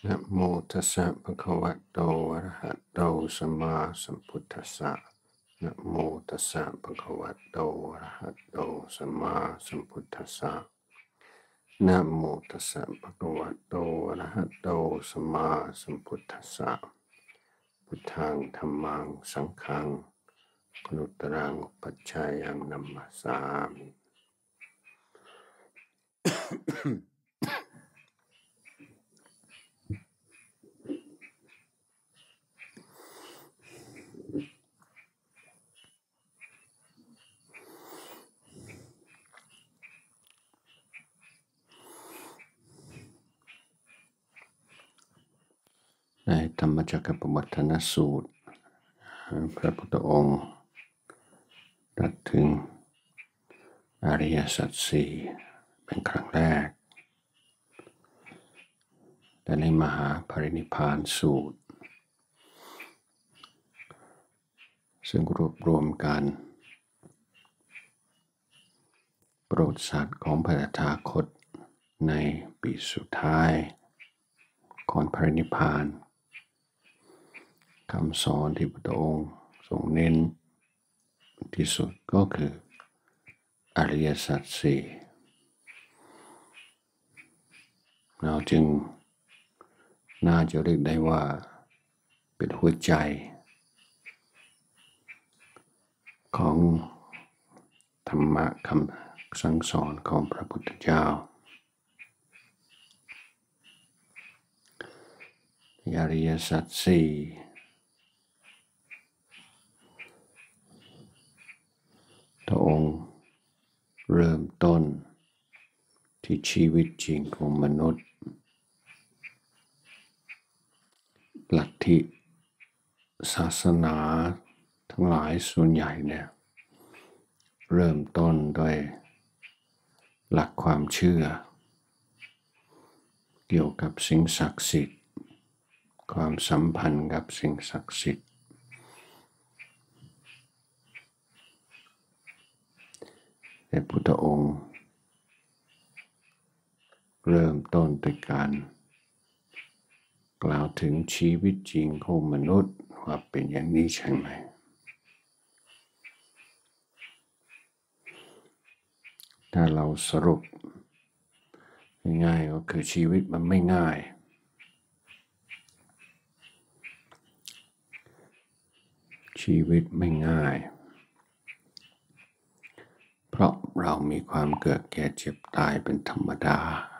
นะโมตัสสะภะคะวะโตอะระหะโตสัมมาสัมพุทธัสสะนะโมตัสสะภะคะวะโตอะระหะโตสัมมาสัมพุทธัสสะนะโมตัสสะภะคะวะโตอะระหะโตสัมมาสัมพุทธัสสะพุทธังธัมมังสังฆังอนุตตรังปัจฉายังนัมมาสามิในธรรมจักรปวัฏฏนสูตรพระพุทธองค์ตรัสถึงอริยสัจสี่เป็นครั้งแรกแต่ในมหาปรินิพพานสูตรซึ่งรวบรวมกันโปรดสัตว์ของพระตถาคตในปีสุดท้ายก่อนปรินิพพานคำสอนที่พระองค์ทรงเน้นที่สุดก็คืออริยสัจสี่เราจึงน่าจะเรียกได้ว่าเป็นหัวใจของธรรมะคำสั่งสอนของพระพุทธเจ้าอริยสัจสี่พระองค์เริ่มต้นที่ชีวิตจริงของมนุษย์ลัทธิศาสนาทั้งหลายส่วนใหญ่เนี่ยเริ่มต้นด้วยหลักความเชื่อเกี่ยวกับสิ่งศักดิ์สิทธิ์ความสัมพันธ์กับสิ่งศักดิ์สิทธิ์แต่พุทธองค์เริ่มต้นด้วยการกล่าวถึงชีวิตจริงของมนุษย์ว่าเป็นอย่างนี้ใช่ไหมถ้าเราสรุปง่ายๆก็คือชีวิตมันไม่ง่ายชีวิตไม่ง่ายเพราะเรามีความเกิดแก่เจ็บตายเป็นธรรมดา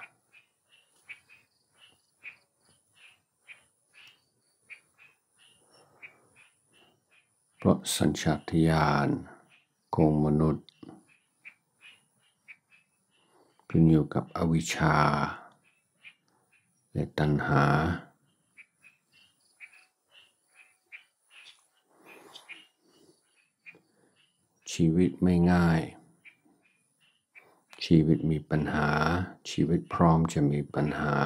เพราะสัญชาตญาณของมนุษย์ขึ้นอยู่กับอวิชชาและตัณหาชีวิตไม่ง่ายชีวิตมีปัญหาชีวิตพร้อมจะมีปัญหา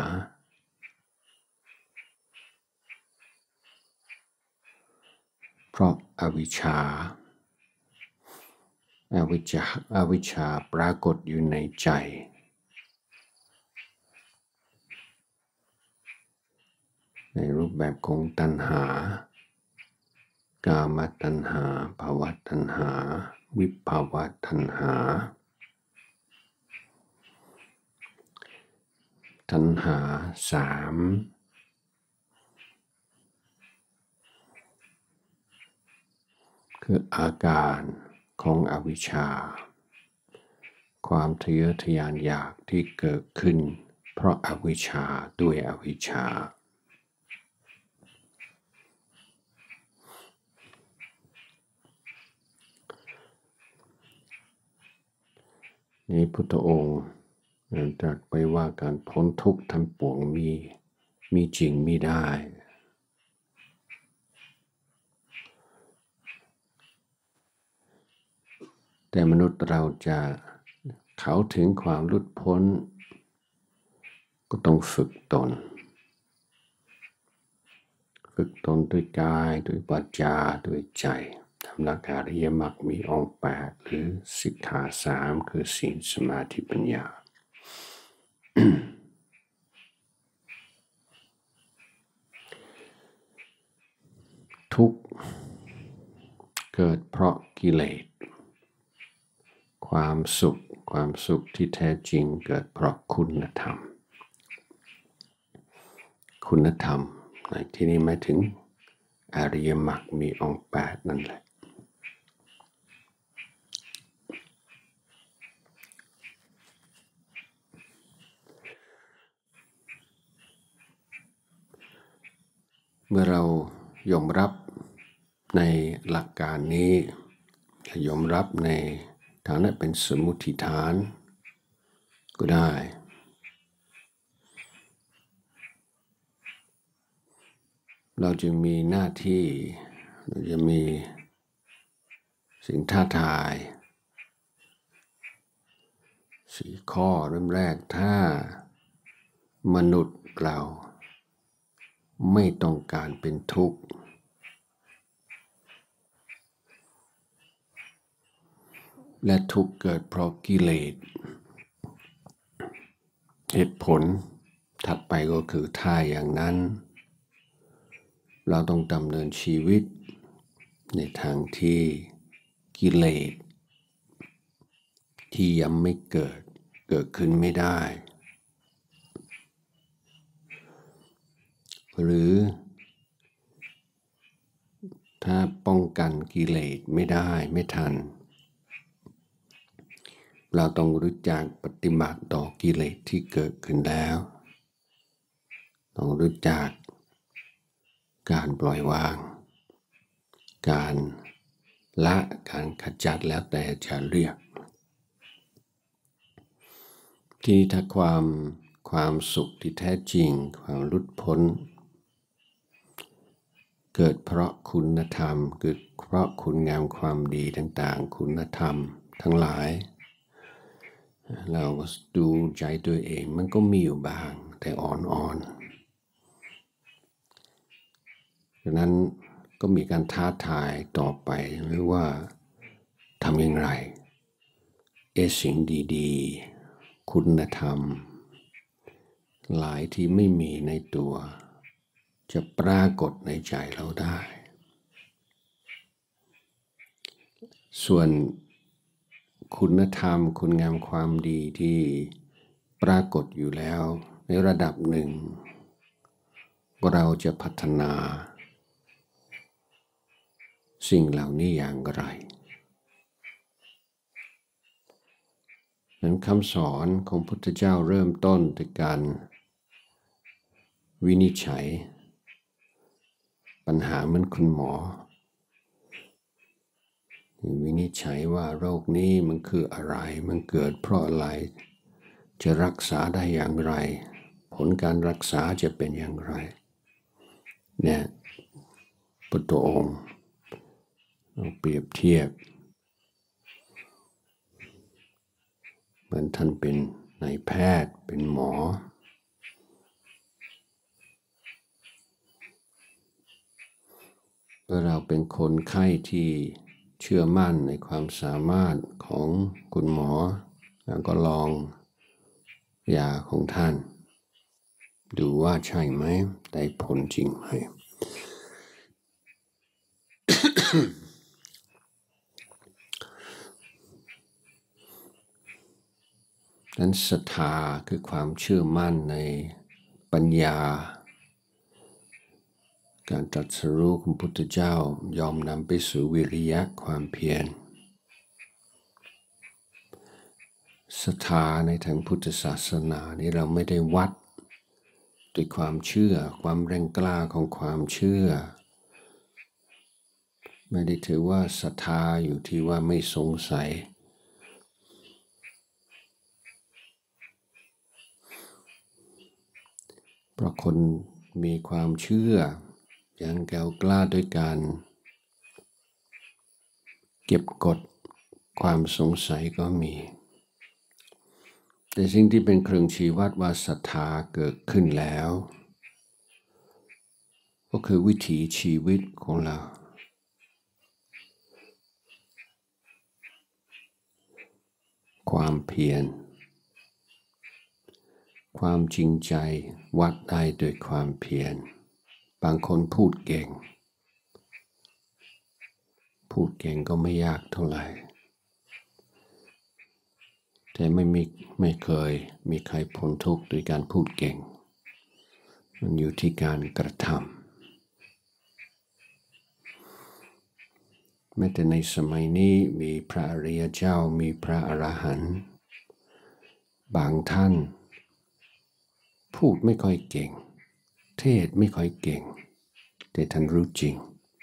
เพราะอวิชชาปรากฏอยู่ในใจในรูปแบบของตัณหากามตัณหาภวตัณหาวิภวตัณหาตัณหาสามคืออาการของอวิชชาความทะเยอทะยานอยากที่เกิดขึ้นเพราะอวิชชาด้วยอวิชชานี้พุทธองค์ตรัสไว้ว่าการพ้นทุกข์ทั้งปวงมีจริงมีได้แต่มนุษย์เราจะเข้าถึงความหลุดพ้นก็ต้องฝึกตนด้วยกายด้วยวาจาด้วยใจทำหลักอริยมรรคมีองค์8หรือสิกขา3คือศีลสมาธิปัญญาทุกข์เกิดเพราะกิเลสความสุขที่แท้จริงเกิดเพราะคุณธรรมในที่นี้หมายถึงอริยมรรคมีองค์8นั่นแหละเมื่อเรายอมรับในหลักการนี้ยอมรับในฐานะเป็นสมมุติฐานก็ได้เราจึงมีหน้าที่เราจะมีสิ่งท้าทาย4 ข้อเริ่มแรกถ้ามนุษย์เราไม่ต้องการเป็นทุกข์และทุกข์เกิดเพราะกิเลสเหตุผลถัดไปก็คือถ้าอย่างนั้นเราต้องดำเนินชีวิตในทางที่กิเลสที่ยังไม่เกิดขึ้นไม่ได้หรือถ้าป้องกันกิเลสไม่ได้ไม่ทันเราต้องรู้จักปฏิบัติต่อกิเลสที่เกิดขึ้นแล้วต้องรู้จักการปล่อยวางการละการขจัดแล้วแต่จะเรียกที่ถ้าความสุขที่แท้จริงความหลุดพ้นเกิดเพราะคุณธรรมเกิดเพราะคุณงามความดีต่างๆคุณธรรมทั้งหลายเราดูใจตัวเองมันก็มีอยู่บ้างแต่อ่อนๆดังนั้นก็มีการท้าทายต่อไปหรือว่าทำอย่างไรสิ่งดีๆคุณธรรมหลายที่ไม่มีในตัวจะปรากฏในใจเราได้ส่วนคุณธรรมคุณงามความดีที่ปรากฏอยู่แล้วในระดับหนึ่งเราจะพัฒนาสิ่งเหล่านี้อย่างไรนั้นคำสอนของพุทธเจ้าเริ่มต้นจากการวินิจฉัยปัญหาเหมือนคุณหมอวินิจฉัยว่าโรคนี้มันคืออะไรมันเกิดเพราะอะไรจะรักษาได้อย่างไรผลการรักษาจะเป็นอย่างไรเนี่ยพุทธองค์เปรียบเทียบเหมือนท่านเป็นนายแพทย์เป็นหมอเมื่อเราเป็นคนไข้ที่เชื่อมั่นในความสามารถของคุณหมอแล้วก็ลองยาของท่านดูว่าใช่ไหมได้ผลจริงไหม นั้นศรัทธาคือความเชื่อมั่นในปัญญาการตรัสรู้ของพุทธเจ้ายอมนำไปสู่วิริยะความเพียรศรัทธาในทางพุทธศาสนานี้เราไม่ได้วัดด้วยความเชื่อความแรงกล้าของความเชื่อไม่ได้ถือว่าศรัทธาอยู่ที่ว่าไม่สงสัยเพราะคนมีความเชื่ออย่างแกล้วกล้าด้วยการเก็บกดความสงสัยก็มีแต่สิ่งที่เป็นเครื่องชี้วัดว่าศรัทธาเกิดขึ้นแล้วก็คือวิถีชีวิตของเราความเพียรความจริงใจวัดได้ด้วยความเพียรบางคนพูดเก่งพูดเก่งก็ไม่ยากเท่าไหร่แต่ไม่เคยมีใครพ้นทุกข์ด้วยการพูดเก่งมันอยู่ที่การกระทำแม้แต่ในสมัยนี้มีพระอริยเจ้ามีพระอรหันต์บางท่านพูดไม่ค่อยเก่งเทศไม่ค่อยเก่งแต่ท่านรู้จริง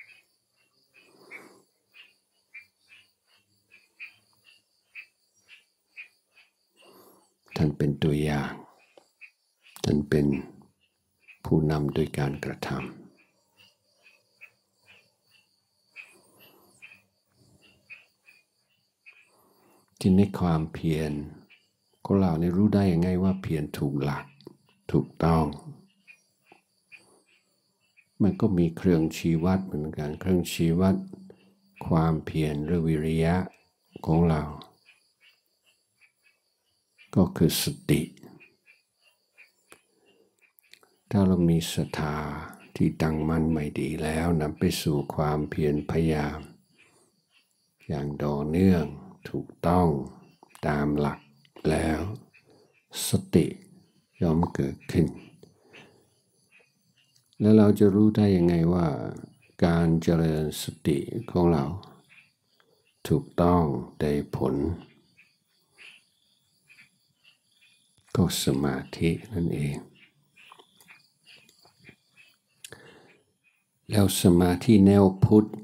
ท่านเป็นตัวอย่างท่านเป็นผู้นำโดยการกระทำที่ในความเพียรของเราเนี่ยรู้ได้ยังไงว่าเพียรถูกหลักถูกต้องมันก็มีเครื่องชี้วัดเหมือนกันเครื่องชี้วัดความเพียรหรือวิริยะของเราก็คือสติถ้าเรามีศรัทธาที่ตั้งมั่นไม่ดีแล้วนำไปสู่ความเพียรพยายามอย่างต่อเนื่องถูกต้องตามหลักแล้วสติย่อมเกิดขึ้นแล้วเราจะรู้ได้ยังไงว่าการเจริญสติของเราถูกต้องได้ผลก็สมาธินั่นเองแล้วสมาธิแนวพุทธ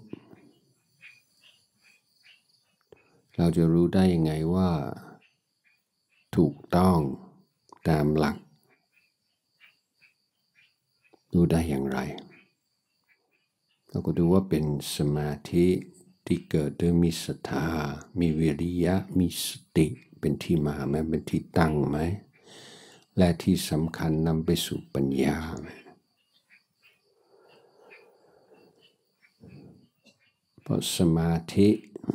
เราจะรู้ได้ยังไงว่าถูกต้องตามหลักดูได้อย่างไรเราก็ดูว่าเป็นสมาธิที่เกิดด้วยมีศรัทธามีวิริยะมีสติเป็นที่มาไหมเป็นที่ตั้งไหมและที่สำคัญนำไปสู่ปัญญาไหมเพราะสมาธิ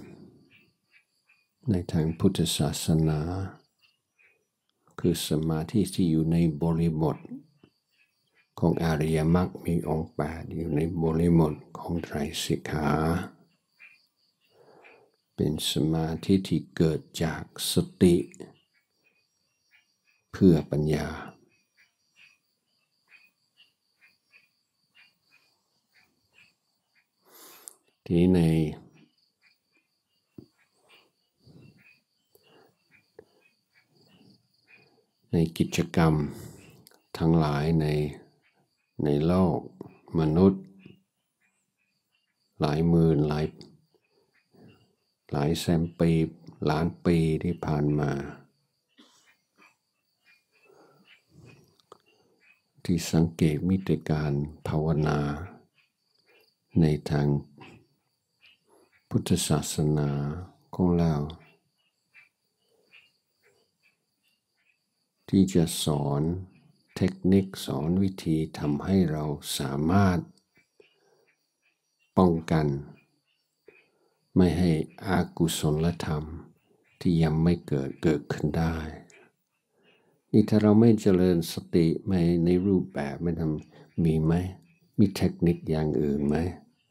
ในทางพุทธศาสนาคือสมาธิที่อยู่ในบริบทของอริยมรรคมีองค์8อยู่ในบริบทของไตรสิกขาเป็นสมาธิที่เกิดจากสติเพื่อปัญญาที่ในกิจกรรมทั้งหลายในโลกมนุษย์หลายหมื่นหลายแสนปีล้านปีที่ผ่านมาที่สังเกตมีแต่การภาวนาในทางพุทธศาสนาของเราที่จะสอนเทคนิคสอนวิธีทำให้เราสามารถป้องกันไม่ให้อากุศลธรรมที่ยังไม่เกิดขึ้นได้นี่ถ้าเราไม่เจริญสติไม่ในรูปแบบไม่ทำมีไหมมีเทคนิคอย่างอื่นไหม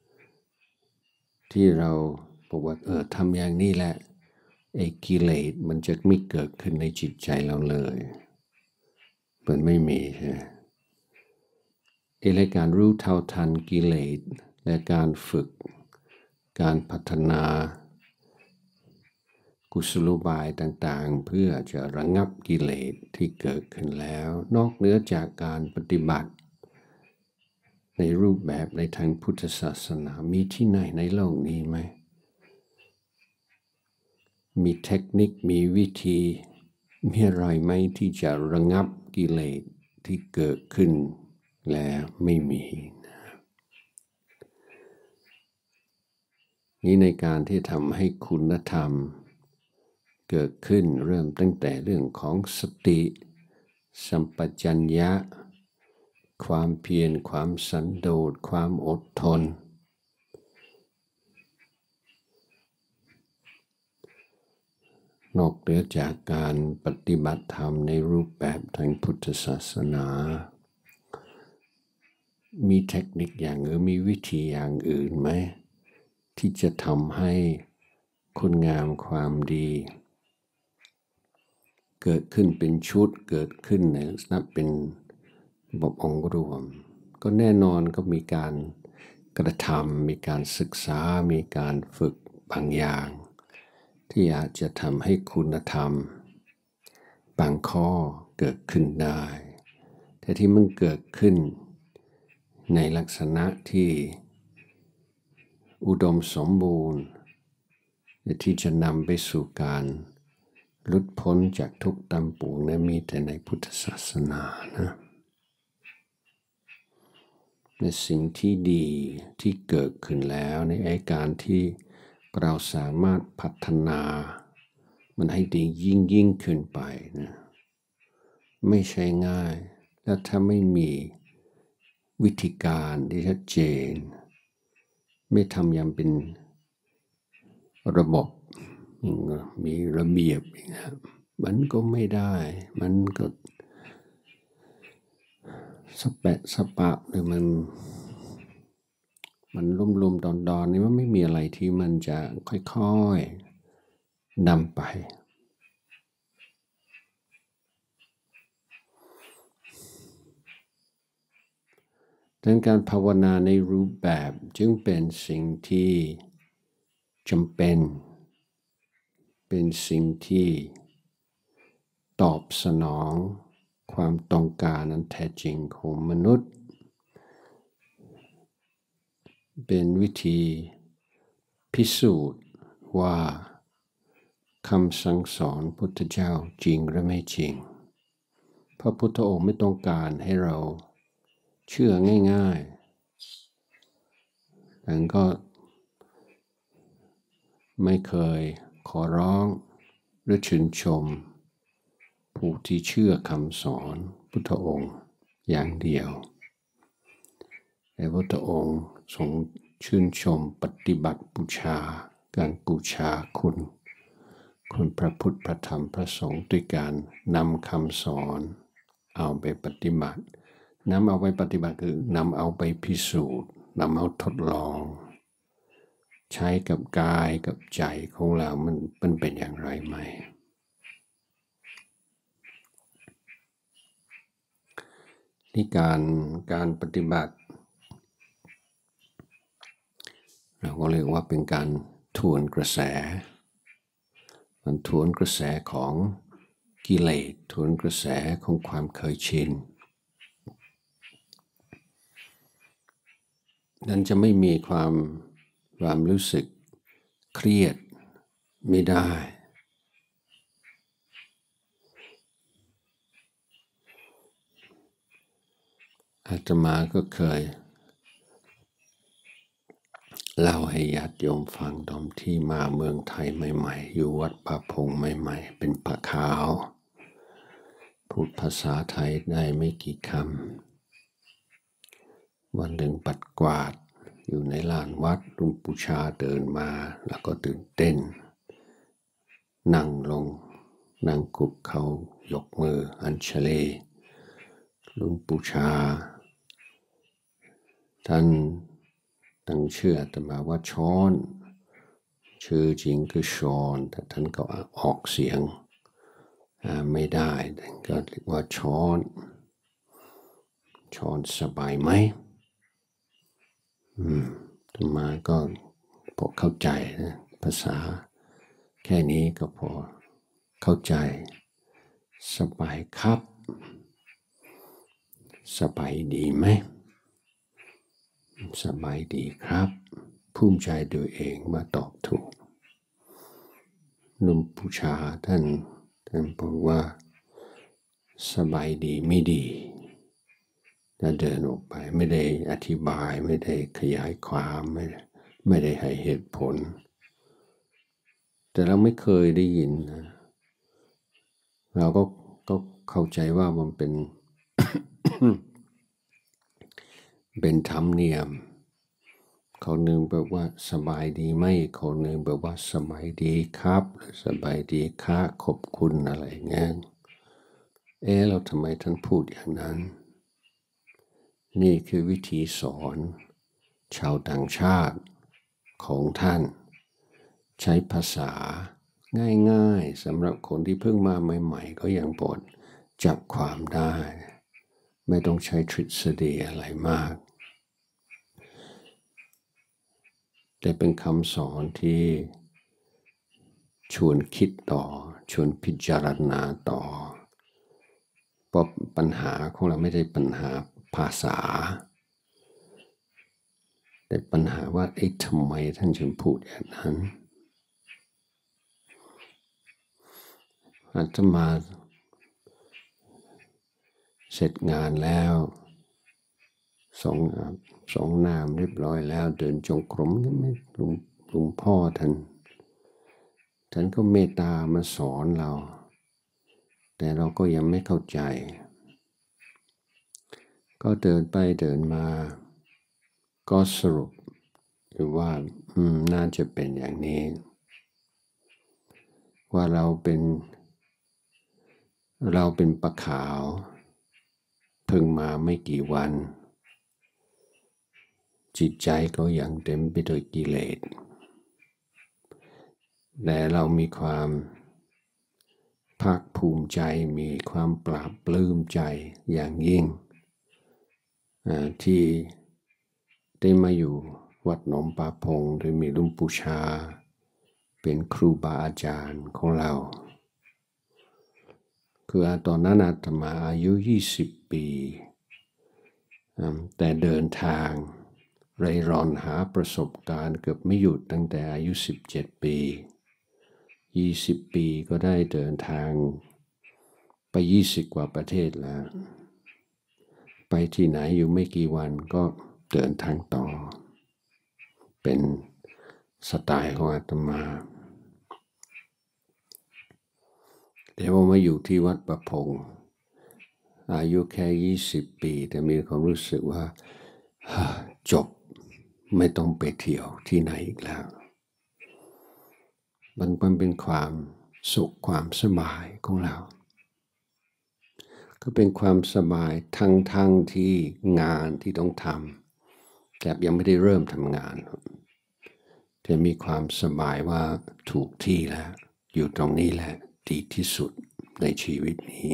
ที่เราบอกว่าทำอย่างนี้แหละไอ้กิเลสมันจะไม่เกิดขึ้นในจิตใจเราเลยมันไม่มีใช่ไหมและการรู้เท่าทันกิเลสและการฝึกการพัฒนากุศโลบายต่างๆเพื่อจะระงับกิเลสที่เกิดขึ้นแล้วนอกเหนือจากการปฏิบัติในรูปแบบในทางพุทธศาสนามีที่ไหนในโลกนี้ไหมมีเทคนิคมีวิธีมีอะไรไหมที่จะระงับกิเลสที่เกิดขึ้นแล้วไม่มีนี่ในการที่ทำให้คุณธรรมเกิดขึ้นเริ่มตั้งแต่เรื่องของสติสัมปชัญญะความเพียรความสันโดษความอดทนนอกเหนือจากการปฏิบัติธรรมในรูปแบบทางพุทธศาสนามีเทคนิคอย่างอื่นมีวิธีอย่างอื่นไหมที่จะทำให้คุณงามความดีเกิดขึ้นเป็นชุดเกิดขึ้นในลักษณะเป็นระบบองค์รวมก็แน่นอนก็มีการกระทำมีการศึกษามีการฝึกบางอย่างที่อาจจะทำให้คุณธรรมบางข้อเกิดขึ้นได้แต่ที่มันเกิดขึ้นในลักษณะที่อุดมสมบูรณ์ที่จะนำไปสู่การหลุดพ้นจากทุกข์ตามปวงนั้นมีแต่ในพุทธศาสนานะในสิ่งที่ดีที่เกิดขึ้นแล้วในการที่เราสามารถพัฒนามันให้ดียิ่งขึ้นไปนะไม่ใช่ง่ายและถ้าไม่มีวิธีการที่ชัดเจนไม่ทำอย่างเป็นระบบมีระเบียบมันก็ไม่ได้มันก็สเปะสปะหรือมันลุ่มๆดอนๆนี่มันไม่มีอะไรที่มันจะค่อยๆนำไปดังการภาวนาในรูปแบบจึงเป็นสิ่งที่จำเป็นสิ่งที่ตอบสนองความต้องการอันแท้จริงของมนุษย์เป็นวิธีพิสูจน์ว่าคำสั่งสอนพุทธเจ้าจริงหรือไม่จริงพระพุทธองค์ไม่ต้องการให้เราเชื่อง่ายๆแต่ก็ไม่เคยขอร้องหรือชื่นชมผู้ที่เชื่อคำสอนพุทธองค์อย่างเดียวแต่พุทธองค์ทรงชื่นชมปฏิบัติบูชาการบูชาคุณพระพุทธพระธรรมพระสงฆ์ด้วยการนำคำสอนเอาไปปฏิบัตินำเอาไปปฏิบัติคือนำเอาไปพิสูจน์นำเอาทดลองใช้กับกายกับใจของเรามันเป็นอย่างไรไหมที่การปฏิบัติเราก็เรียกว่าเป็นการทวนกระแสมันทวนกระแสของกิเลสทวนกระแสของความเคยชินนั้นจะไม่มีความรู้สึกเครียดไม่ได้อาตมาก็เคยเล่าให้ญาติโยมฟังตอนที่มาเมืองไทยใหม่ๆอยู่วัดป่าพงใหม่ๆเป็นปะขาวพูดภาษาไทยได้ไม่กี่คำวันหนึ่งปัดกวาดอยู่ในลานวัดหลวงปู่ชาเดินมาแล้วก็ตื่นเต้นนั่งลงนั่งกุบเขายกมืออัญเชลีหลวงปู่ชาท่านตั้งชื่ออาตมาว่าช้อนชื่อจริงคือชอนแต่ท่านก็ออกเสียงไม่ได้ก็เรียกว่าช้อนสบายไหมอาตมาก็พอเข้าใจนะภาษาแค่นี้ก็พอเข้าใจสบายครับสบายดีไหมสบายดีครับภูมิใจตัวเองมาตอบถูกหลวงปู่ชาท่านบอกว่าสบายดีไม่ดีจะเดินออกไปไม่ได้อธิบายไม่ได้ขยายความไม่ได้ให้เหตุผลแต่เราไม่เคยได้ยินนะเราก็เข้าใจว่ามันเป็น เป็นธรรมเนียมคนหนึ่งแบบว่าสบายดีไหมคนหนึ่งแบบว่าสบายดีครับสบายดีค่ะขอบคุณอะไรเงี้ยเราทำไมท่านพูดอย่างนั้นนี่คือวิธีสอนชาวต่างชาติของท่านใช้ภาษาง่ายๆสำหรับคนที่เพิ่งมาใหม่ๆก็ยังพอจับความได้ไม่ต้องใช้ทฤษฎีอะไรมากแต่เป็นคำสอนที่ชวนคิดต่อชวนพิจารณาต่อเพราะปัญหาของเราไม่ได้ปัญหาภาษาแต่ปัญหาว่าทำไมท่านจึงพูดอย่างนั้นอาตมาเสร็จงานแล้วสองนามเรียบร้อยแล้วเดินจงกรมไม่หลวงพ่อท่านก็เมตตามาสอนเราแต่เราก็ยังไม่เข้าใจก็เดินไปเดินมาก็สรุปว่าน่าจะเป็นอย่างนี้ว่าเราเป็นปลาขาวเพิ่งมาไม่กี่วันจิตใจก็ยังเต็มไปด้วยกิเลสแต่เรามีความภาคภูมิใจมีความปราบปลื้มใจอย่างยิ่งที่ได้มาอยู่วัดหนองปาพงโดยมีหลวงปู่ชาเป็นครูบาอาจารย์ของเราคือตอนนั้นอาตมาอายุ20 ปีแต่เดินทางเร่ร่อนหาประสบการณ์เกือบไม่หยุดตั้งแต่อายุ17 ปี20 ปีก็ได้เดินทางไป20 กว่าประเทศแล้วไปที่ไหนอยู่ไม่กี่วันก็เดินทางต่อเป็นสไตล์ของอาตมาแต่ว่ามาอยู่ที่วัดประพงอายุแค่20 ปีแต่มีความรู้สึกว่าจบไม่ต้องไปเที่ยวที่ไหนอีกแล้วมันเป็นความสุขความสบายของเราก็เป็นความสบายทั้งที่งานที่ต้องทำแต่ยังไม่ได้เริ่มทำงานแต่มีความสบายว่าถูกที่แล้วอยู่ตรงนี้แหละดีที่สุดในชีวิตนี้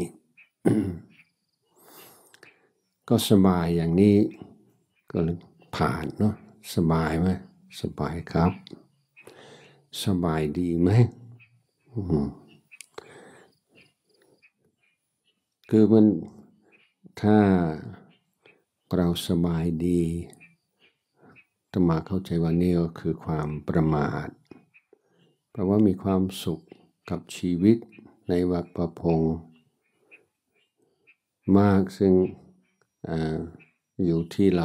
ก็สบายอย่างนี้ก็ผ่านเนาะสบายไหมสบายครับสบายดีไหมคือมันถ้าเราสบายดีธรรมาเข้าใจว่านี่ก็คือความประมาทเพราะว่ามีความสุขกับชีวิตในวัดประพงมากซึ่งอยู่ที่เรา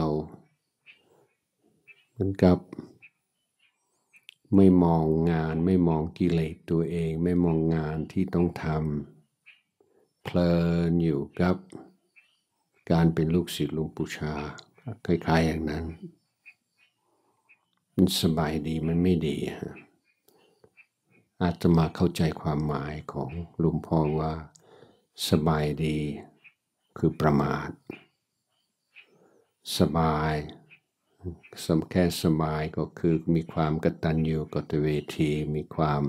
เหมือนกับไม่มองงานไม่มองกิเลสตัวเองไม่มองงานที่ต้องทำเพลินอยู่กับการเป็นลูกศิษย์หลวงปู่ชาคล้ายๆอย่างนั้นมันสบายดีมันไม่ดีอาตมาเข้าใจความหมายของหลวงพ่อว่าสบายดีคือประมาทสบายแค่สบายก็คือมีความกตัญญูกตเวทีมีความ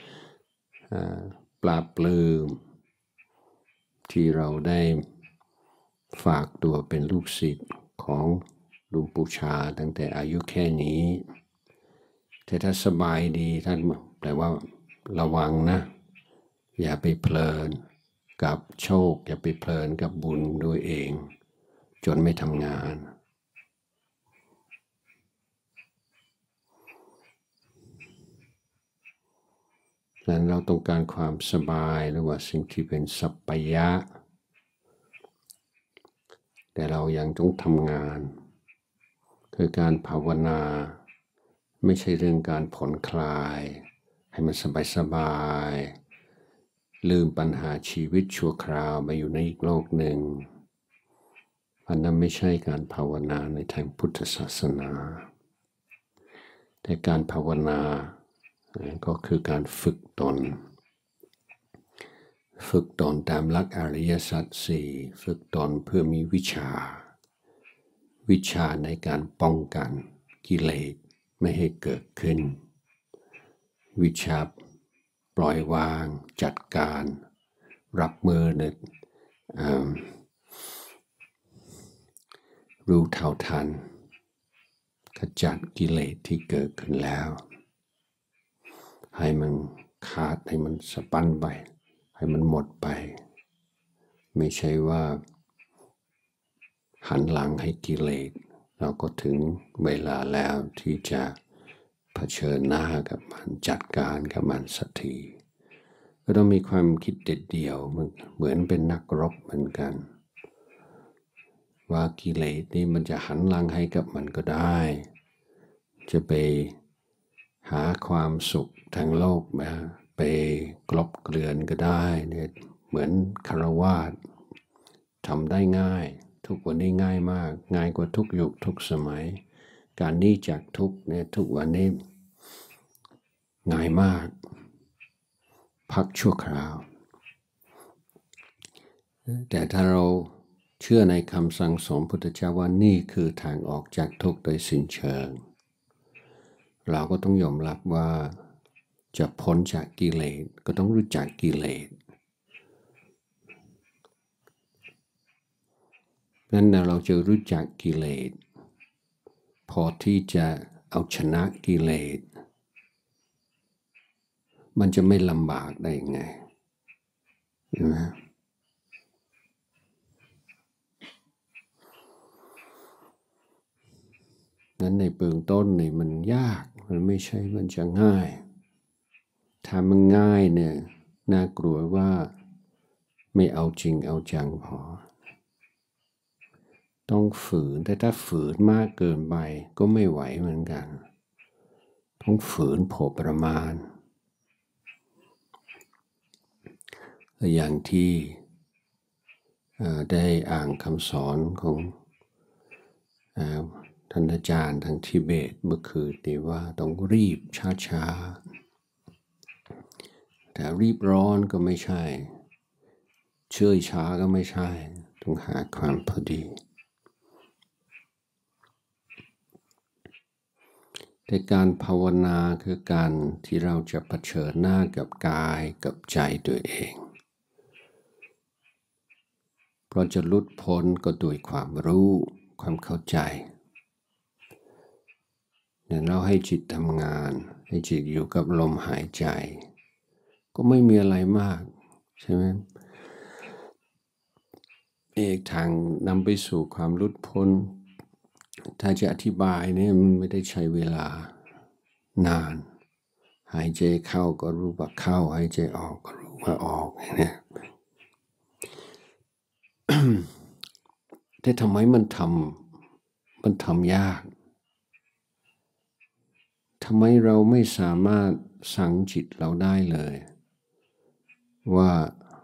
ปราบปลื้มที่เราได้ฝากตัวเป็นลูกศิษย์ของหลวงปู่ชาตั้งแต่อายุแค่นี้แต่ถ้าสบายดีท่านแปลว่าระวังนะอย่าไปเพลินกับโชคอย่าไปเพลินกับบุญด้วยเองจนไม่ทำงานนั้นเราต้องการความสบายหรือว่าสิ่งที่เป็นสัพพยะแต่เรายังต้องทำงานคือการภาวนาไม่ใช่เรื่องการผ่อนคลายให้มันสบายลืมปัญหาชีวิตชั่วคราวมาอยู่ในอีกโลกหนึ่งอันนั้นไม่ใช่การภาวนาในทางพุทธศาสนาแต่การภาวนาก็คือการฝึกตนตามหลักอริยสัจสี่ฝึกตนเพื่อมีวิชาในการป้องกันกิเลสไม่ให้เกิดขึ้นวิชาปล่อยวางจัดการรับมือเนี่ยรู้เท่าทันขจัดกิเลสที่เกิดขึ้นแล้วให้มันขาดให้มันสะบั้นไปให้มันหมดไปไม่ใช่ว่าหันหลังให้กิเลสเราก็ถึงเวลาแล้วที่จะเผชิญหน้ากับมันจัดการกับมันสักทีก็ต้องมีความคิดเด็ดเดี่ยวเหมือนเป็นนักรบเหมือนกันว่ากิเลสนี่มันจะหันหลังให้กับมันก็ได้จะไปหาความสุขทางโลกมาไปกลบเกลื่อนก็ได้เนี่ยเหมือนคฤหัสถ์ทำได้ง่ายทุกวันนี้ง่ายมากง่ายกว่าทุกยุคทุกสมัยการหนีจากทุกเนี่ยทุกวันนี้ง่ายมากพักชั่วคราวแต่ถ้าเราเชื่อในคำสั่งสอนพุทธเจ้าว่านี่คือทางออกจากทุกข์โดยสิ้นเชิงเราก็ต้องยอมรับว่าจะพ้นจากกิเลสก็ต้องรู้จักกิเลสนั้นเราจะรู้จักกิเลสพอที่จะเอาชนะกิเลสมันจะไม่ลำบากได้ยังไงใช่ไหมนั้นในเบื้องต้นนี่มันยากมันไม่ใช่มันจะง่ายถ้ามันง่ายเนี่ยน่ากลัวว่าไม่เอาจริงเอาจังพอต้องฝืนแต่ถ้าฝืนมากเกินไปก็ไม่ไหวเหมือนกันต้องฝืนพอประมาณอย่างที่ได้อ่านคำสอนของท่านอาจารย์ทางทิเบตเมื่อคืนนี้ว่าต้องรีบช้าๆแต่รีบร้อนก็ไม่ใช่เชื่อช้าก็ไม่ใช่ต้องหาความพอดีแต่การภาวนาคือการที่เราจะเผชิญหน้ากับกายกับใจตัวเองเพราะจะหลุดพ้นก็ด้วยความรู้ความเข้าใจเนี่ยเราให้จิตทำงานให้จิตอยู่กับลมหายใจก็ไม่มีอะไรมากใช่ไหมเอกทางนำไปสู่ความหลุดพ้นถ้าจะอธิบายเนี่ยมันไม่ได้ใช้เวลานานหายใจเข้าก็รู้ว่าเข้าหายใจออกก็รู้ว่าออกเนี่ยแต่ทำไมมันทำยากทำไมเราไม่สามารถสั่งจิตเราได้เลยว่า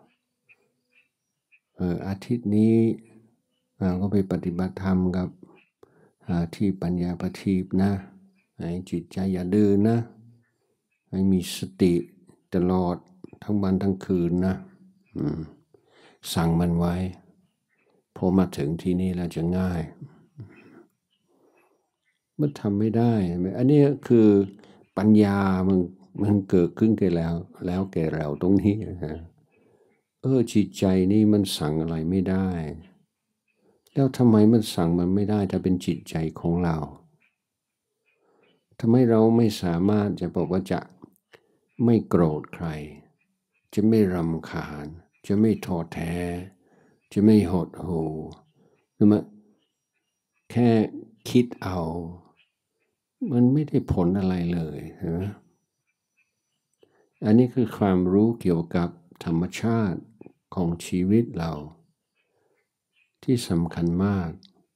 อาทิตย์นี้เราก็ไปปฏิบัติธรรมกับที่ปัญญาประทีปนะให้จิตใจอย่าดื้อนะให้มีสติตลอดทั้งวันทั้งคืนนะสั่งมันไว้พอมาถึงที่นี่แล้วจะง่ายมันทำไม่ได้อันนี้คือปัญญามันเกิดขึ้นแก่แล้วแก่เราตรงนี้นะฮะจิตใจนี่มันสั่งอะไรไม่ได้แล้วทำไมมันสั่งมันไม่ได้ถ้าเป็นจิตใจของเราทำไมเราไม่สามารถจะบอกว่าจะไม่โกรธใครจะไม่รำคาญจะไม่ท้อแท้จะไม่หดหู่หรือมาแค่คิดเอามันไม่ได้ผลอะไรเลยใช่ไหมอันนี้คือความรู้เกี่ยวกับธรรมชาติของชีวิตเราที่สำคัญมาก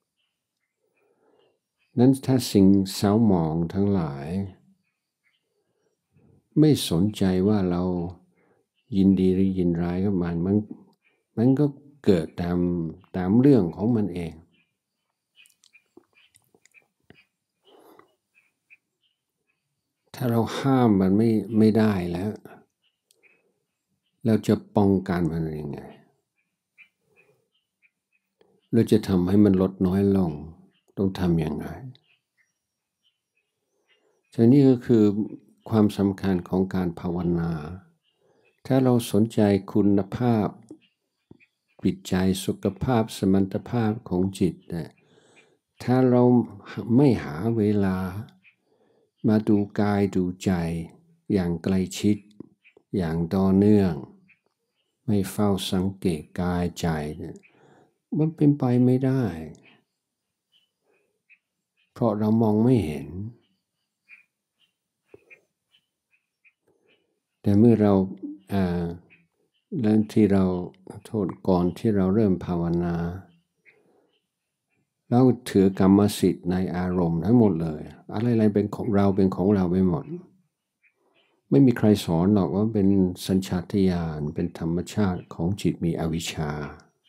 นั้นถ้าสิ่งเศร้าหมองทั้งหลายไม่สนใจว่าเรายินดีหรือยินร้ายกับมันก็เกิดตามเรื่องของมันเองถ้าเราห้ามมันไม่ได้แล้วเราจะป้องกันมันยังไงเราจะทำให้มันลดน้อยลงต้องทำยังไงฉะนั้นนี่ก็คือความสำคัญของการภาวนาถ้าเราสนใจคุณภาพจิตใจสุขภาพสมรรถภาพของจิตเนี่ยถ้าเราไม่หาเวลามาดูกายดูใจอย่างใกล้ชิดอย่างต่อเนื่องไม่เฝ้าสังเกตกายใจเนี่ยมันเป็นไปไม่ได้เพราะเรามองไม่เห็นแต่เมื่อเราเริ่มที่เราโทษก่อนที่เราเริ่มภาวนาเราถือกรรมสิทธิ์ในอารมณ์ทั้งหมดเลยอะไรๆเป็นของเราเป็นของเราไปหมดไม่มีใครสอนหรอกว่าเป็นสัญชาตญาณเป็นธรรมชาติของจิตมีอวิชชา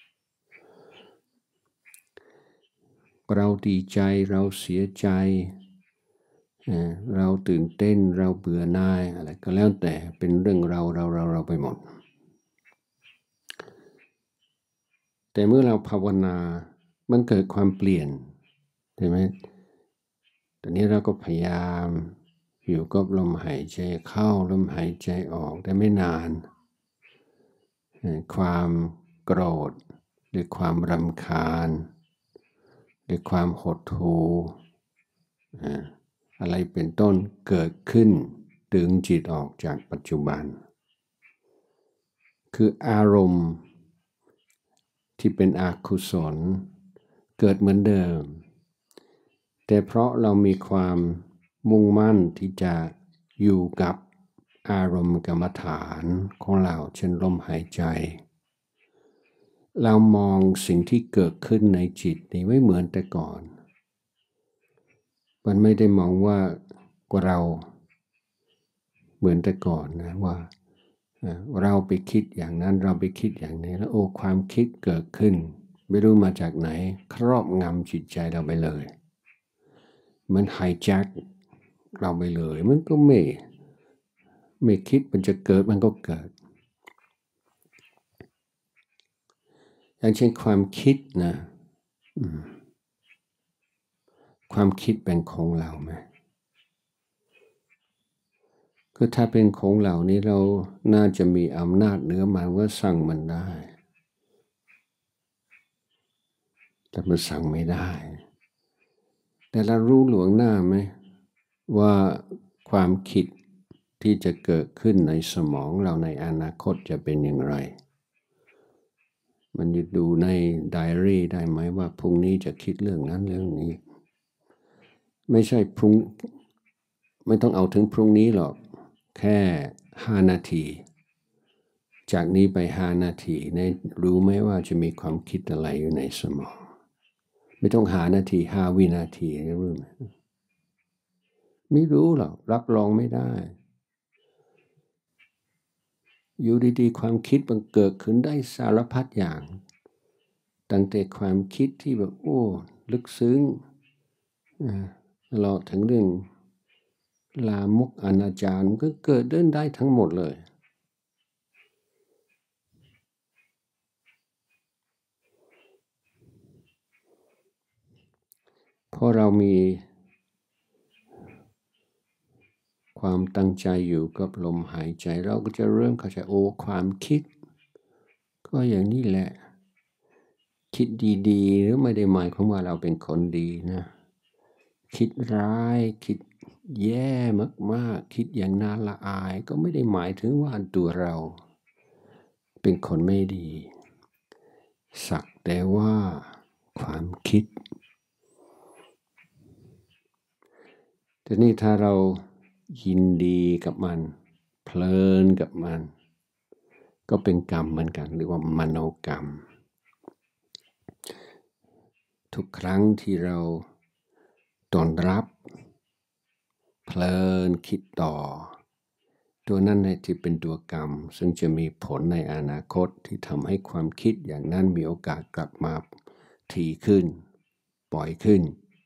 เราดีใจเราเสียใจเราตื่นเต้นเราเบื่อหน่ายอะไรก็แล้วแต่เป็นเรื่องเราไปหมดแต่เมื่อเราภาวนามันเกิดความเปลี่ยนใช่ไหมตอนนี้เราก็พยายามอยู่กับลมหายใจเข้าลมหายใจออกได้ไม่นานความโกรธหรือความรำคาญหรือความหดหู่อะไรเป็นต้นเกิดขึ้นดึงจิตออกจากปัจจุบันคืออารมณ์ที่เป็นอกุศลเกิดเหมือนเดิมแต่เพราะเรามีความมุ่งมั่นที่จะอยู่กับอารมณ์กรรมฐานของเราเช่นลมหายใจเรามองสิ่งที่เกิดขึ้นในจิตนี่ไม่เหมือนแต่ก่อนมันไม่ได้มองว่าเราเหมือนแต่ก่อนนะว่าเราไปคิดอย่างนั้นเราไปคิดอย่างนี้แล้วโอ้ความคิดเกิดขึ้นไม่รู้มาจากไหนครอบงำจิตใจเราไปเลยมันไฮแจ็คเราไปเลยมันก็ไม่คิดมันจะเกิดมันก็เกิดอย่างเช่นความคิดนะความคิดเป็นของเราไหมคือถ้าเป็นของเรานี้เราน่าจะมีอำนาจเหนือมันว่าสั่งมันได้แต่มันสั่งไม่ได้แต่เรารู้หลวงหน้าไหมว่าความคิดที่จะเกิดขึ้นในสมองเราในอนาคตจะเป็นอย่างไรมันจะดูในไดอารี่ได้ไหมว่าพรุ่งนี้จะคิดเรื่องนั้นเรื่องนี้ไม่ใช่พรุ่งไม่ต้องเอาถึงพรุ่งนี้หรอกแค่5 นาทีจากนี้ไป5 นาทีเนี่ยรู้ไหมว่าจะมีความคิดอะไรอยู่ในสมองไม่ต้อง5 นาที5 วินาทีรู้ไหมไม่รู้หรอกรับรองไม่ได้อยู่ดีๆความคิดมันเกิดขึ้นได้สารพัดอย่างตั้งแต่ความคิดที่แบบโอ้ลึกซึ้งเราถึงเรื่องลามกอนาจารมันก็เกิดได้ทั้งหมดเลยเพราะเรามีความตั้งใจอยู่กับลมหายใจเราก็จะเริ่มเข้าใจโอ้ความคิดก็อย่างนี้แหละคิดดีๆหรือไม่ได้หมายความว่าเราเป็นคนดีนะคิดร้ายคิดแย่มากๆคิดอย่างน่าละอายก็ไม่ได้หมายถึงว่าตัวเราเป็นคนไม่ดีสักแต่ว่าความคิดทีนี้ถ้าเรายินดีกับมันเพลินกับมันก็เป็นกรรมเหมือนกันหรือว่ามโนกรรมทุกครั้งที่เราต้อนรับเพลินคิดต่อตัวนั้นในที่เป็นตัวกรรมซึ่งจะมีผลในอนาคตที่ทำให้ความคิดอย่างนั้นมีโอกาสกลับมาถี่ขึ้นปล่อยขึ้น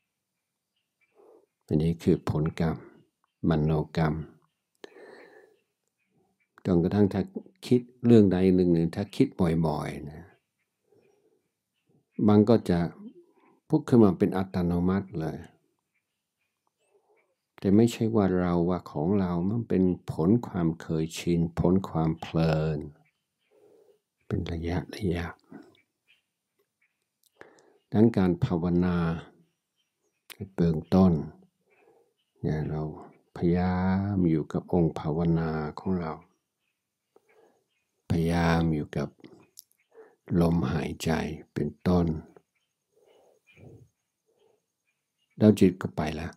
อันนี้คือผลกรรมมโนกรรมจนกระทั่งถ้าคิดเรื่องใดเรื่องหนึ่งถ้าคิดบ่อยๆนะมันก็จะพุกขึ้นมาเป็นอัตโนมัติเลยแต่ไม่ใช่ว่าของเรามันเป็นผลความเคยชินผลความเพลินเป็นระยะดังการภาวนาเบื้องต้นเนี่ยเราพยายามอยู่กับองค์ภาวนาของเราพยายามอยู่กับลมหายใจเป็นต้นแล้วจิตก็ไปแล้ว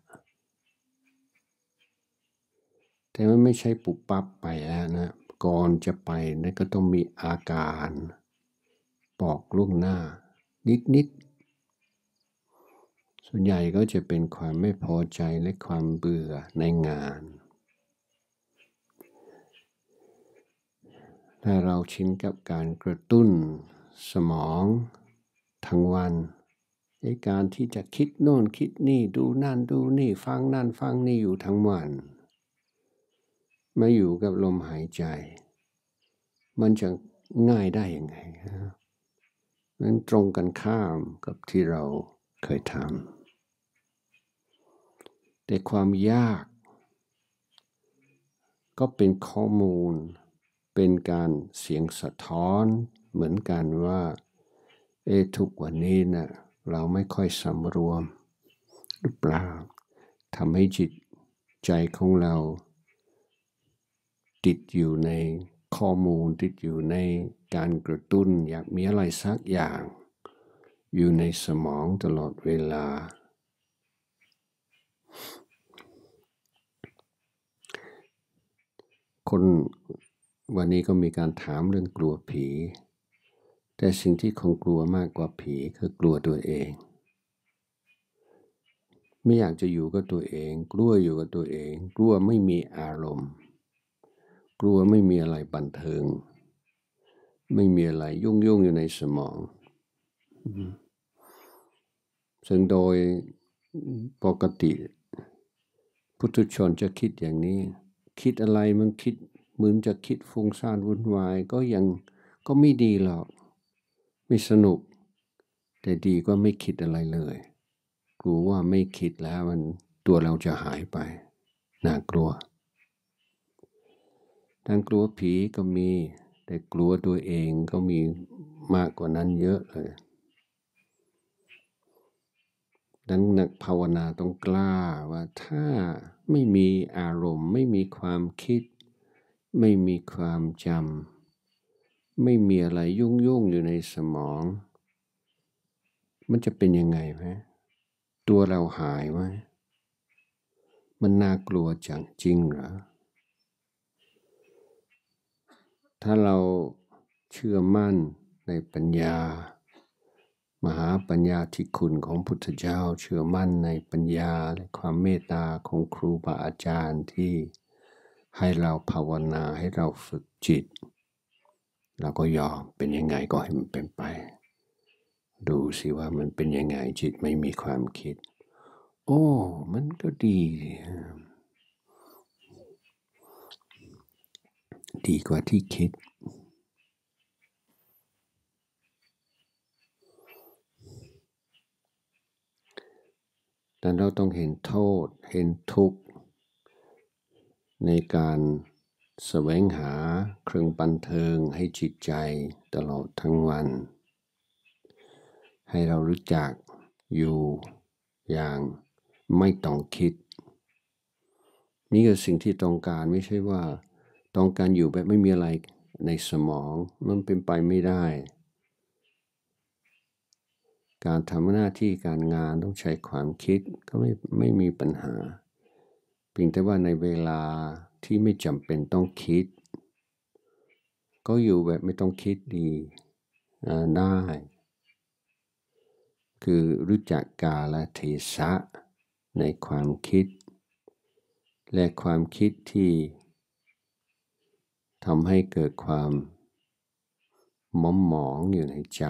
แต่มันไม่ใช่ปุบปั๊บไปแล้วนะก่อนจะไปนั่นก็ต้องมีอาการบอกล่วงหน้านิดส่วนใหญ่ก็จะเป็นความไม่พอใจและความเบื่อในงานถ้าเราชินกับการกระตุ้นสมองทั้งวันในการที่จะคิดโน่นคิดนี่ดูนั่นดูนี่ฟังนั่นฟังนี่อยู่ทั้งวันมาอยู่กับลมหายใจมันจะง่ายได้ยังไงนั้นตรงกันข้ามกับที่เราเคยทำแต่ความยากก็เป็นข้อมูลเป็นการเสียงสะท้อนเหมือนกันว่าทุกวันนี้นะเราไม่ค่อยสำรวมหรือเปล่าทำให้จิตใจของเราติดอยู่ในข้อมูลติดอยู่ในการกระตุ้นอยากมีอะไรสักอย่างอยู่ในสมองตลอดเวลาคนวันนี้ก็มีการถามเรื่องกลัวผีแต่สิ่งที่คงกลัวมากกว่าผีคือกลัวตัวเองไม่อยากจะอยู่กับตัวเองกลัวอยู่กับตัวเองกลัวไม่มีอารมณ์กลัวไม่มีอะไรบันเทิงไม่มีอะไรยุ่งอยู่ในสมองซึ่งโดยปกติพุทุชนจะคิดอย่างนี้คิดอะไรมันคิดเหมือนจะคิดฟุ้งซ่านวุ่นวายก็ไม่ดีหรอกไม่สนุกแต่ดีก็ไม่คิดอะไรเลยกลัวว่าไม่คิดแล้วมันตัวเราจะหายไปน่ากลัวทั้งกลัวผีก็มีแต่กลัวตัวเองก็มีมากกว่านั้นเยอะเลยดังนักภาวนาต้องกล้าว่าถ้าไม่มีอารมณ์ไม่มีความคิดไม่มีความจำไม่มีอะไรยุ่งอยู่ในสมองมันจะเป็นยังไงไหมตัวเราหายไหมมันน่ากลัวจังจริงเหรอถ้าเราเชื่อมั่นในปัญญามหาปัญญาที่คุณของพุทธเจ้าเชื่อมั่นในปัญญาและความเมตตาของครูบาอาจารย์ที่ให้เราภาวนาให้เราฝึกจิตเราก็ยอมเป็นยังไงก็ให้มันเป็นไปดูสิว่ามันเป็นยังไงจิตไม่มีความคิดโอ้มันก็ดีกว่าที่คิดแต่เราต้องเห็นโทษเห็นทุกข์ในการแสวงหาเครื่องบันเทิงให้จิตใจตลอดทั้งวันให้เรารู้จักอยู่อย่างไม่ต้องคิดนี่คือสิ่งที่ต้องการไม่ใช่ว่าต้องการอยู่แบบไม่มีอะไรในสมองมันเป็นไปไม่ได้การทำหน้าที่การงานต้องใช้ความคิดก็ไม่มีปัญหาเพียงแต่ว่าในเวลาที่ไม่จำเป็นต้องคิดก็อยู่แบบไม่ต้องคิดดีได้คือรู้จักกาลเทศะในความคิดและความคิดที่ทำให้เกิดความหมองอยู่ในใจ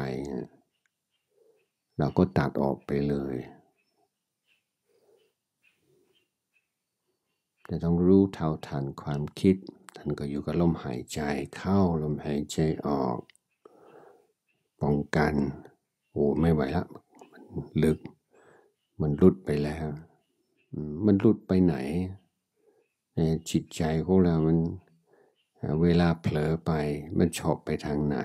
เราก็ตัดออกไปเลยแต่ต้องรู้เท่าทันความคิดท่านก็อยู่กับลมหายใจเข้าลมหายใจออกป้องกันโอ้ไม่ไหวละมันลึกมันรุดไปแล้วมันหลุดไปไหนจิตใจของเรามันเวลาเผลอไปมันชอบไปทางไหน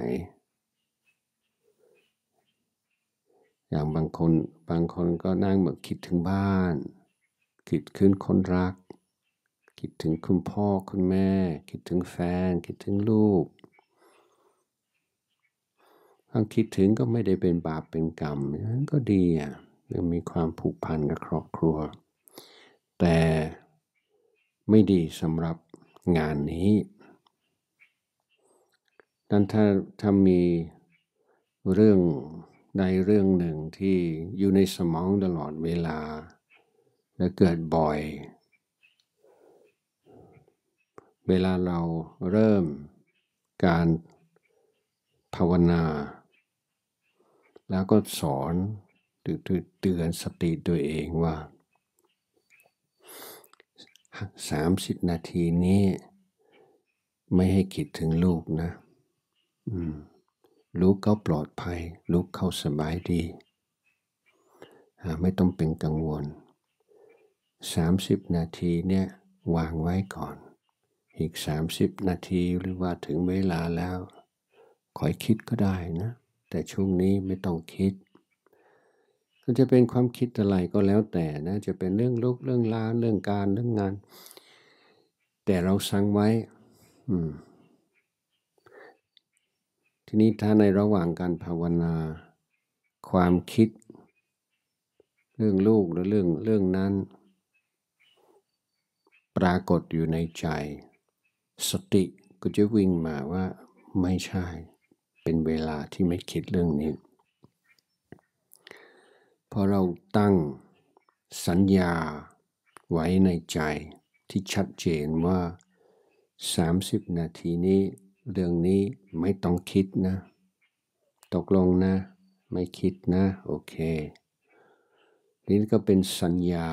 อย่างบางคนก็นั่งแบบคิดถึงบ้านคิดถึงคนรักคิดถึงคุณพ่อคุณแม่คิดถึงแฟนคิดถึงลูกความคิดถึงก็ไม่ได้เป็นบาปเป็นกรรมนั้นก็ดียังมีความผูกพันกับครอบครัวแต่ไม่ดีสำหรับงานนี้นั้นถ้ามีเรื่องใดเรื่องหนึ่งที่อยู่ในสมองตลอดเวลาและเกิดบ่อยเวลาเราเริ่มการภาวนาแล้วก็สอนเตือนสติตัวเองว่า30 นาทีนี้ไม่ให้คิดถึงลูกนะลูกเขาปลอดภัยลูกเขาสบายดีไม่ต้องเป็นกังวล30 นาทีเนี่ยวางไว้ก่อนอีก30 นาทีหรือว่าถึงเวลาแล้วคอยคิดก็ได้นะแต่ช่วงนี้ไม่ต้องคิดก็จะเป็นความคิดอะไรก็แล้วแต่นะจะเป็นเรื่องลูกเรื่องลานเรื่องการเรื่องงานแต่เราสั่งไว้ทีนี้ถ้าในระหว่างการภาวนาความคิดเรื่องลูกหรือเรื่องนั้นปรากฏอยู่ในใจสติก็จะวิ่งมาว่าไม่ใช่เป็นเวลาที่ไม่คิดเรื่องนี้พอเราตั้งสัญญาไว้ในใจที่ชัดเจนว่า30 นาทีนี้เรื่องนี้ไม่ต้องคิดนะตกลงนะไม่คิดนะโอเคนี่ก็เป็นสัญญา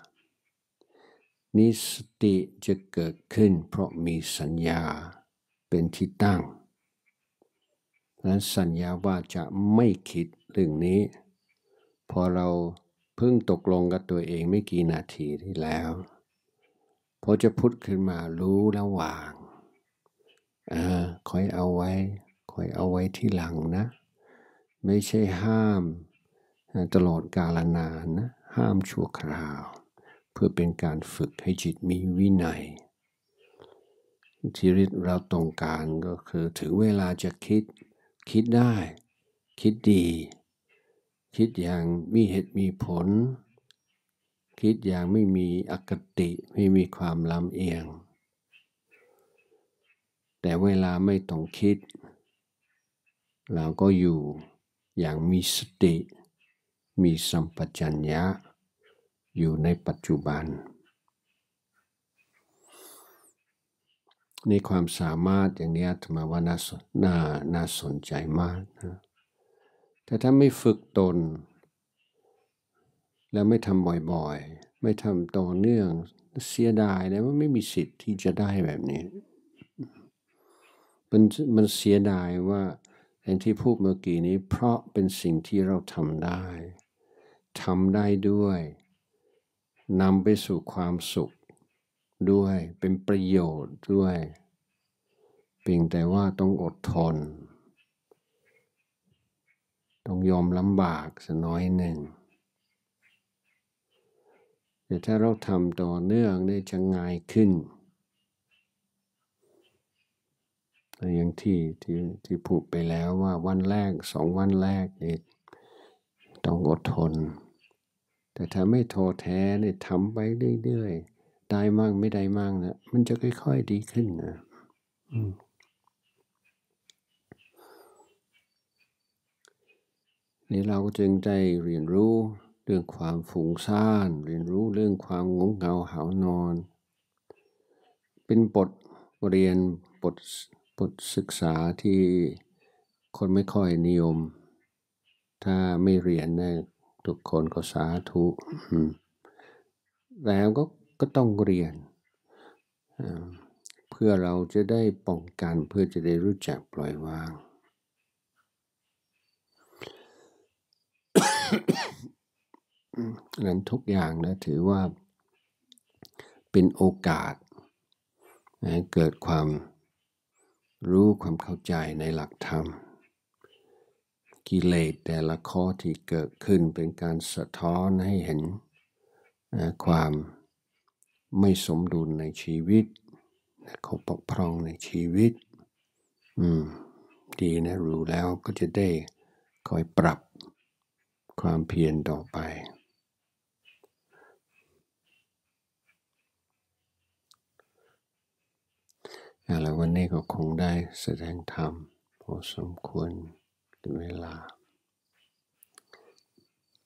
นี้สติจะเกิดขึ้นเพราะมีสัญญาเป็นที่ตั้งและสัญญาว่าจะไม่คิดเรื่องนี้พอเราเพิ่งตกลงกับตัวเองไม่กี่นาทีที่แล้วพอจะพุทธขึ้นมารู้แล้ววางคอยเอาไว้ที่หลังนะไม่ใช่ห้ามตลอดกาลนานนะห้ามชั่วคราวเพื่อเป็นการฝึกให้จิตมีวินัยที่เราต้องการก็คือถึงเวลาจะคิดได้คิดดีคิดอย่างมีเหตุมีผลคิดอย่างไม่มีอคติไม่มีความลำเอียงแต่เวลาไม่ต้องคิดเราก็อยู่อย่างมีสติมีสัมปชัญญะอยู่ในปัจจุบันในความสามารถอย่างนี้อาตมาว่าน่าสนใจมากนะแต่ถ้าไม่ฝึกตนแล้วไม่ทำบ่อยๆไม่ทำต่อเนื่องเสียดายนะว่าไม่มีสิทธิ์ที่จะได้แบบนี้มันเสียดายว่าอย่างที่พูดเมื่อกี้นี้เพราะเป็นสิ่งที่เราทำได้ด้วยนำไปสู่ความสุขด้วยเป็นประโยชน์ด้วยเพียงแต่ว่าต้องอดทนต้องยอมลำบากสักน้อยหนึ่งแต่ถ้าเราทำต่อเนื่องได้จะง่ายขึ้นอย่างที่พูดไปแล้วว่าวันแรก2 วันแรกนี่ต้องอดทนแต่ถ้าไม่ท้อแท้เนี่ยทำไปเรื่อยๆได้มั่งไม่ได้มั่งนะมันจะค่อยๆดีขึ้นนะนี่เราก็จึงได้เรียนรู้เรื่องความฟุ้งซ่านเรียนรู้เรื่องความงงเหงาหาวนอนเป็นบทเรียนบทศึกษาที่คนไม่ค่อยนิยมถ้าไม่เรียนนะทุกคนก็สาธุแล้วก็ต้องเรียนเพื่อเราจะได้ป้องกันเพื่อจะได้รู้จักปล่อยวางนั้นทุกอย่างนะถือว่าเป็นโอกาสให้เกิดความรู้ความเข้าใจในหลักธรรมกิเลสแต่ละข้อที่เกิดขึ้นเป็นการสะท้อนให้เห็นความไม่สมดุลในชีวิตข้อบกพร่องในชีวิตดีนะรู้แล้วก็จะได้คอยปรับความเพียรต่อไปแล้ววันนี้ก็คงได้แสดงธรรมพอสมควรกับเวลา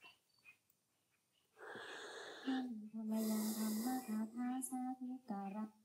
ธรรมยังธรรมคาถาสาธุการะ